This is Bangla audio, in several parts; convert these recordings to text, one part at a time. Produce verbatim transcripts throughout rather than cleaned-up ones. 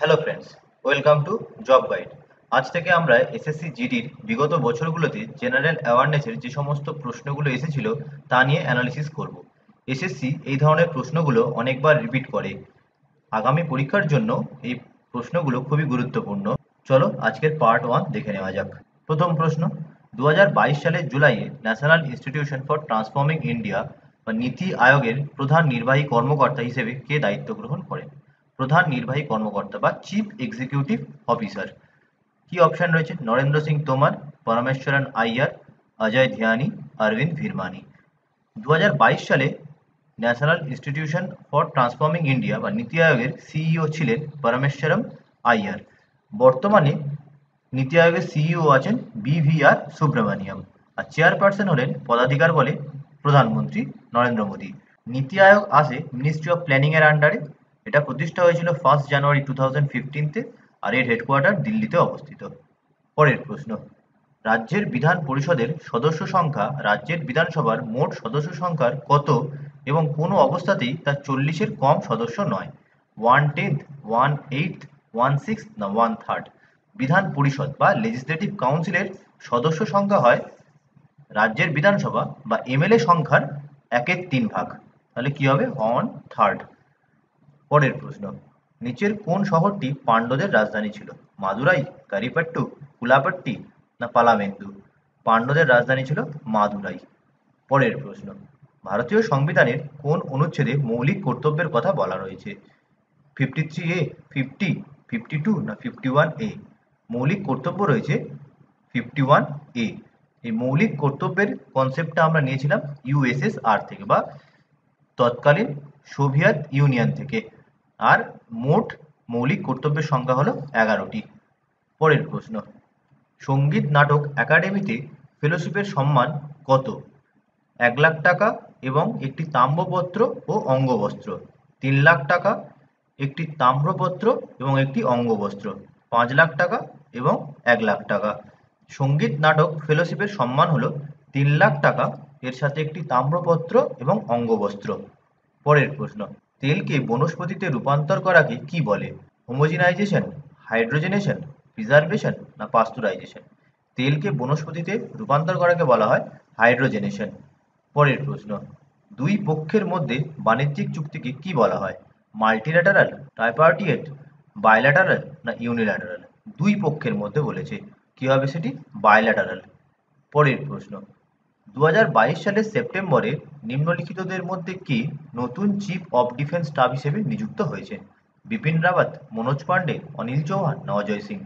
Hello friends, welcome to job guide. আজ থেকে আমরা এসএসসি জিডির বিগত বছরগুলোতে জেনারেল অ্যাওয়ারনেসের যে সমস্ত প্রশ্নগুলো এসেছিল তা নিয়ে অ্যানালিসিস করব। এসএসসি এই ধরনের প্রশ্নগুলো অনেকবার রিপিট করে। আগামী পরীক্ষার জন্য এই প্রশ্নগুলো খুবই গুরুত্বপূর্ণ। চলো আজকের পার্ট ওয়ান দেখে নেওয়া যাক। প্রথম প্রশ্ন, দু হাজার বাইশ সালের জুলাইয়ে national institution for transforming India বা নীতি আয়োগের প্রধান নির্বাহী কর্মকর্তা হিসেবে কে দায়িত্ব গ্রহণ করেন? প্রধান নির্বাহী কর্মকর্তা বা চিফ এক্সিকিউটিভ অফিসার। কি অপশন রয়েছে? নরেন্দ্র সিং তোমর, পরমেশ্বরন আইয়ার, অজয় ধ্যানী, অরবিন্দ ভিরমানি। দু হাজার বাইশ সালে national institution for transforming India বা নীতি আয়োগের সিইও ছিলেন পরমেশ্বরম আইয়ার। বর্তমানে নীতি আয়োগের সিইও আছেন বি ভি আর সুব্রমণিয়াম, আর চেয়ারপারসন হলেন পদাধিকার বলে প্রধানমন্ত্রী নরেন্দ্র মোদী। নীতি আয়োগ আসে মিনিস্ট্রি অফ প্ল্যানিং এর আন্ডারে। এটা প্রতিষ্ঠা হয়েছিল ফার্স্ট জানুয়ারি টু থাউজেন্ড ফিফটিনতে, আর এর হেডকোয়ার্টার দিল্লিতে অবস্থিত। পরের প্রশ্ন, রাজ্যের বিধান পরিষদের সদস্য সংখ্যা রাজ্যের বিধানসভার মোট সদস্য সংখ্যার কত এবং কোনো অবস্থাতেই তা চল্লিশের কম সদস্য নয়? One tenth, one eight, one six না ওয়ান থার্ড? বিধান পরিষদ বা লেজিসলেটিভ কাউন্সিলের সদস্য সংখ্যা হয় রাজ্যের বিধানসভা বা এমএলএ সংখ্যার একের তিন ভাগ। তাহলে কি হবে? One third. পরের প্রশ্ন, নিচের কোন শহরটি পাণ্ড্যদের রাজধানী ছিল? মাদুরাই, কারিপাট্টু, কুলাপট্টি না পালামেন্দু? পাণ্ড্যদের রাজধানী ছিল মাদুরাই। পরের প্রশ্ন, ভারতীয় সংবিধানের কোন অনুচ্ছেদে মৌলিক কর্তব্যের কথা বলা রয়েছে? Fifty three A, fifty, fifty two না ফিফটি ওয়ান এ? মৌলিক কর্তব্য রয়েছে ফিফটি ওয়ান এ। এই মৌলিক কর্তব্যের কনসেপ্টটা আমরা নিয়েছিলাম ইউএসএসআর থেকে বা তৎকালীন সোভিয়েত ইউনিয়ন থেকে। আর মোট মৌলিক কর্তব্যের সংখ্যা হলো এগারোটি। পরের প্রশ্ন, সঙ্গীত নাটক একাডেমিতে ফেলোশিপের সম্মান কত? এক লাখ টাকা এবং একটি তাম্রপত্র ও অঙ্গবস্ত্র। তিন লাখ টাকা, একটি তাম্রপত্র এবং একটি অঙ্গবস্ত্র। পাঁচ লাখ টাকা এবং এক লাখ টাকা। সঙ্গীত নাটক ফেলোশিপের সম্মান হলো তিন লাখ টাকা, এর সাথে একটি তাম্রপত্র এবং অঙ্গবস্ত্র। পরের প্রশ্ন, তেলকে বনস্পতিতে রূপান্তর করাকে কি বলে? হোমোজিনাইজেশন, হাইড্রোজেনেশন, প্রিজারভেশন না পাস্তুরাইজেশন? তেলকে বনস্পতিতে রূপান্তর করাকে বলা হয় হাইড্রোজেনেশন। পরের প্রশ্ন, দুই পক্ষের মধ্যে বাণিজ্যিক চুক্তিকে কি বলা হয়? মাল্টিল্যাটারাল, ট্রাইপার্টিয়েট, বাইল্যাটারাল না ইউনিল্যাটারাল? দুই পক্ষের মধ্যে বলেছে, কি হবে সেটি? বাইল্যাটারাল। পরের প্রশ্ন, দু হাজার বাইশ সালের সেপ্টেম্বরে নিম্নলিখিতদের মধ্যে কে নতুন চিফ অফ ডিফেন্স স্টাফ হিসেবে নিযুক্ত হয়েছে? বিপিন রাওয়াত, মনোজ পান্ডে, অনিল চৌহান না অজয় সিং?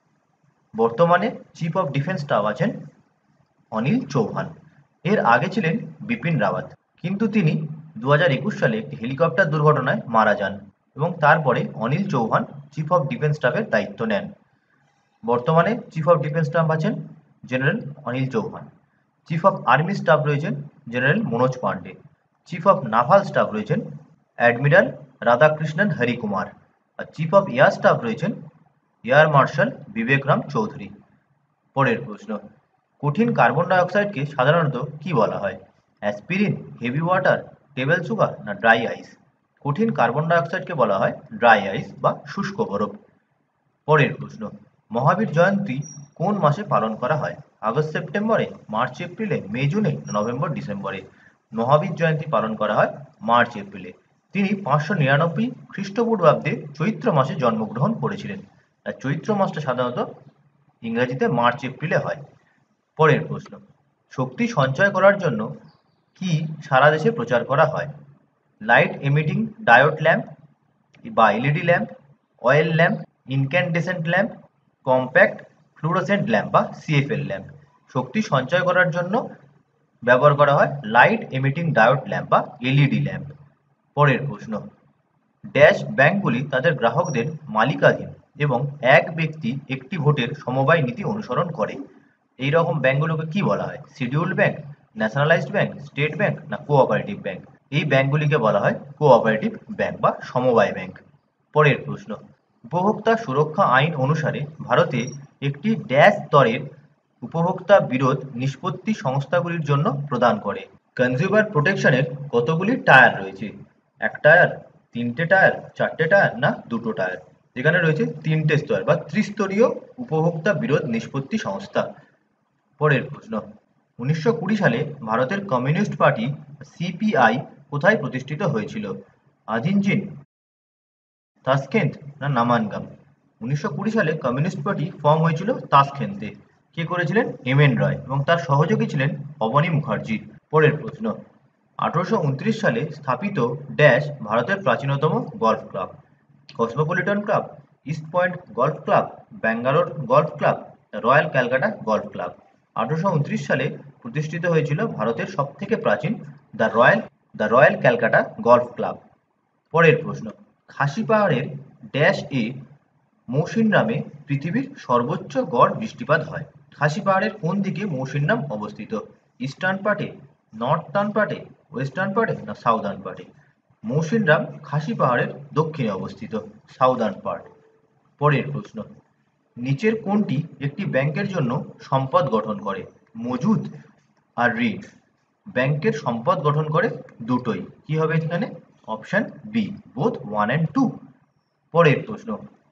বর্তমানে চিফ অফ ডিফেন্স স্টাফ আছেন অনিল চৌহান। এর আগে ছিলেন বিপিন রাওয়াত, কিন্তু তিনি দু হাজার একুশ সালে একটি হেলিকপ্টার দুর্ঘটনায় মারা যান এবং তারপরে Anil Chauhan chief of defence স্টাফের দায়িত্ব নেন। বর্তমানে চিফ অফ ডিফেন্স স্টাফ আছেন general Anil Chauhan. Chief of army staff রয়েছেন general Manoj Pande. Chief of naval staff রয়েছেন অ্যাডমিরাল রাধাকৃষ্ণন হরিকুমার। আর চিফ অফ এয়ার স্টাফ রয়েছেন এয়ার মার্শাল বিবেক রাম চৌধুরী। পরের প্রশ্ন, কঠিন কার্বন ডাইঅক্সাইডকে সাধারণত কি বলা হয়? Aspirin, heavy water, table sugar না ড্রাই আইস? কঠিন কার্বন ডাইঅক্সাইডকে বলা হয় ড্রাই আইস বা শুষ্ক বরফ। পরের প্রশ্ন, মহাবীর জয়ন্তী কোন মাসে পালন করা হয়? আগস্ট সেপ্টেম্বরে, মার্চ এপ্রিলে, মে জুনে, নভেম্বর ডিসেম্বরে? মহাবীর জয়ন্তী পালন করা হয় মার্চ এপ্রিলে। তিনি পাঁচশো নিরানব্বই খ্রিস্টপূর্বাব্দে চৈত্র মাসে জন্মগ্রহণ করেছিলেন। আর চৈত্র মাসটা সাধারণত ইংরেজিতে মার্চ এপ্রিলে হয়। পরের প্রশ্ন, শক্তি সঞ্চয় করার জন্য কি সারা দেশে প্রচার করা হয়? লাইট এমিটিং ডায়োড ল্যাম্প বা LED lamp, oil lamp, incandescent lamp, compact fluorescent lamp বা সিএফএল ল্যাম্প? শক্তি সঞ্চয় করার জন্য ব্যবহার করা হয় লাইট এমিটিং ডায়োড ল্যাম্প বা এলইডি ল্যাম্প। পরের প্রশ্ন, ড্যাশ ব্যাংকগুলি তাদের গ্রাহকদের মালিকাধীন এবং এক ব্যক্তি একটি ভোটের সমবায় নীতি অনুসরণ করে। এই রকম ব্যাংকগুলোকে কি বলা হয়? Scheduled bank, nationalized bank, state bank না কোঅপারেটিভ ব্যাংক? এই ব্যাংকগুলিকে বলা হয় কোঅপারেটিভ ব্যাংক বা সমবায় ব্যাংক। পরের প্রশ্ন, উপভোক্তা সুরক্ষা আইন অনুসারে ভারতে একটি ড্যাশ স্তরের উপভোক্তা বিরোধ নিষ্পত্তি সংস্থাগুলির জন্য প্রদান করে। কনজিউমার প্রোটেকশনের কতগুলি টায়ার রয়েছে? এক টায়ার, তিনটে টায়ার, চারটে টায়ার না দুটো টায়ার? যেখানে রয়েছে তিনটে স্তর বা ত্রিস্তরীয় উপভোক্তা বিরোধ নিষ্পত্তি সংস্থা। পরের প্রশ্ন, উনিশশো কুড়ি সালে ভারতের কমিউনিস্ট পার্টি সিপিআই কোথায় প্রতিষ্ঠিত হয়েছিল? আজিনজিন, তাসখেন্দ না নামানগাম? উনিশশো কুড়ি সালে কমিউনিস্ট পার্টি ফর্ম হয়েছিল তাসখেন্দে। কে করেছিলেন? এম এন রয়, এবং তার সহযোগী ছিলেন অবনী মুখার্জি। পরের প্রশ্ন, আঠারোশো উনত্রিশ সালে স্থাপিত ড্যাশ ভারতের প্রাচীনতম golf club? Cosmopolitan club, east point golf club, Bangalore golf club, royal Calcutta golf club? আঠারোশো উনত্রিশ সালে প্রতিষ্ঠিত হয়েছিল ভারতের সব থেকে প্রাচীন the royal the royal Calcutta golf club. পরের প্রশ্ন, খাসি পাহাড়ের ড্যাশ এ মৌসিনরামে পৃথিবীর সর্বোচ্চ গড় বৃষ্টিপাত হয়? খাসি পাহাড়ের কোন দিকে মৌসিনরাম অবস্থিত? ইস্টার্ন পার্টে, নর্থার্ন পার্টে, ওয়েস্টার্ন পার্টে না সাউদার্ন পার্টে? মৌসিনরাম খাসি পাহাড়ের দক্ষিণে অবস্থিত, সাউদার্ন পার্ট। পরের প্রশ্ন, নিচের কোনটি একটি ব্যাংকের জন্য সম্পদ গঠন করে? মজুদ আর ঋণ। ব্যাংকের সম্পদ গঠন করে দুটোই। কি হবে এখানে? Option B, both one and two. পরের প্রশ্ন,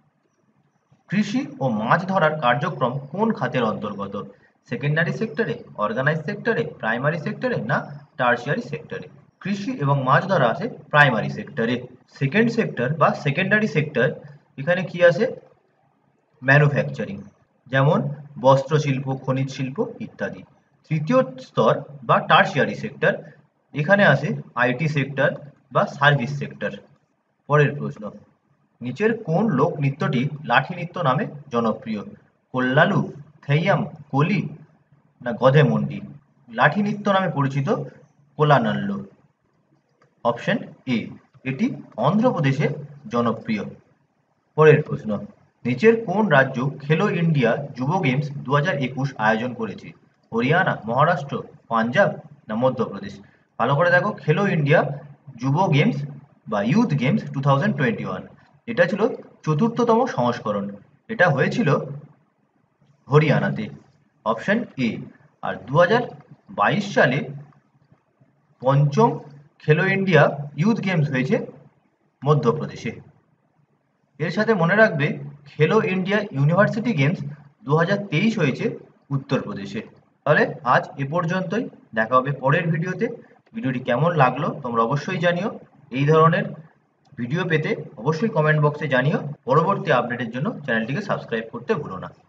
কৃষি ও মাছ ধরার কার্যক্রম কোন খাতের অন্তর্গত? সেকেন্ডারি সেক্টরে, অর্গানাইজ সেক্টরে, প্রাইমারি সেক্টরে না টার্সিয়ারি সেক্টরে? কৃষি এবং মাছ ধরা আছে প্রাইমারি সেক্টরে। সেকেন্ড সেক্টর বা সেকেন্ডারি সেক্টর, এখানে কি আছে? ম্যানুফ্যাকচারিং, যেমন বস্ত্র শিল্প, খনিজ শিল্প ইত্যাদি। তৃতীয় স্তর বা টার্সিয়ারি সেক্টর, এখানে আছে আইটি সেক্টর বা সার্ভিস সেক্টর। পরের প্রশ্ন, নিচের কোন লোক নৃত্যটি লাঠি নৃত্য নামে জনপ্রিয়? কোল্লালু, থেইয়াম, কোলি না গধেমন্ডি? লাঠি নৃত্য নামে পরিচিত কোলানাল্লু। অপশন এ, এটি অন্ধ্রপ্রদেশে জনপ্রিয়। পরের প্রশ্ন, নিচের কোন রাজ্য খেলো ইন্ডিয়া যুব গেমস দু হাজার একুশ আয়োজন করেছে? হরিয়ানা, মহারাষ্ট্র, পাঞ্জাব না মধ্যপ্রদেশ? ভালো করে দেখো, খেলো ইন্ডিয়া যুব গেমস বা youth games two thousand twenty one, এটা ছিল চতুর্থতম সংস্করণ। এটা হয়েছিল হরিয়ানাতে, অপশন এ। আর দু হাজার বাইশ সালে পঞ্চম খেলো ইন্ডিয়া ইউথ গেমস হয়েছে মধ্যপ্রদেশে। এর সাথে মনে রাখবে, খেলো ইন্ডিয়া ইউনিভার্সিটি গেমস দু হাজার তেইশ হয়েছে উত্তরপ্রদেশে। তাহলে আজ এ পর্যন্তই, দেখা হবে পরের ভিডিওতে। ভিডিওটি কেমন লাগলো তোমরা অবশ্যই জানিও। এই ধরনের ভিডিও পেতে অবশ্যই কমেন্ট বক্সে জানিও। পরবর্তী আপডেটের জন্য চ্যানেলটিকে সাবস্ক্রাইব করতে ভুলো না।